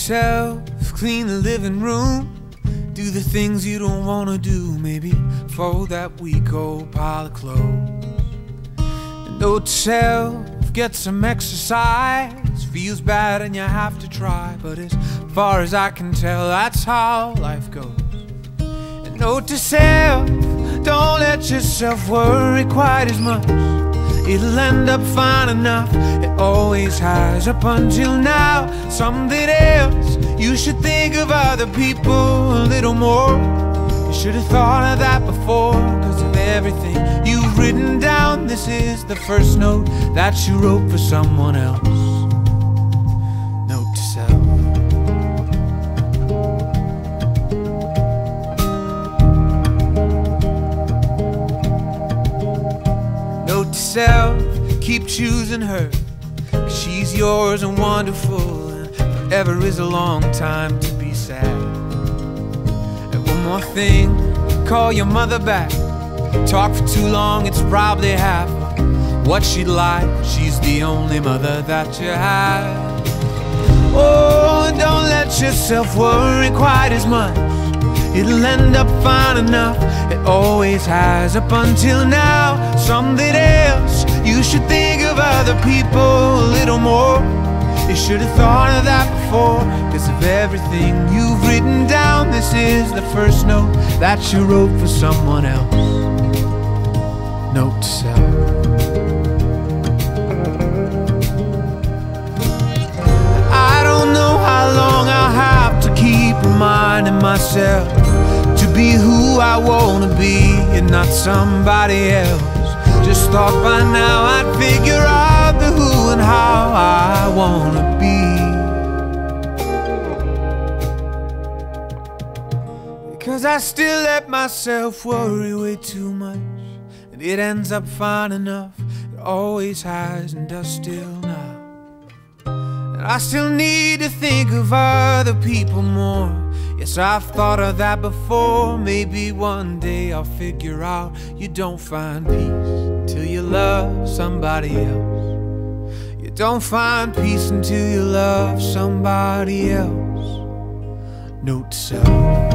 self, clean the living room, do the things you don't wanna do, maybe fold that week old pile of clothes. And note to self, get some exercise, feels bad and you have to try, but as far as I can tell, that's how life goes. And note to self, don't let yourself worry quite as much, it'll end up fine enough, it always has up until now. Something else, you should think of other people a little more. You should have thought of that before, cause of everything you've written down, this is the first note that you wrote for someone else. Note to self. Note to self, keep choosing her, cause she's yours and wonderful, and forever is a long time to be sad. And one more thing, call your mother back, talk for too long, it's probably half what she'd like, she's the only mother that you have. Oh, and don't let yourself worry quite as much, it'll end up fine enough, it always has up until now. Something else, you should think of other people a little more. You should have thought of that before, cause of everything you've written down, this is the first note that you wrote for someone else. Note to self. I don't know how long I'll have to keep reminding myself to be who I wanna be and not somebody else. Just thought by now I'd figure out the who and how I wanna be. Because I still let myself worry way too much, and it ends up fine enough, it always has and does still now. And I still need to think of other people more. Yes, I've thought of that before. Maybe one day I'll figure out you don't find peace till you love somebody else. You don't find peace until you love somebody else. Note to self.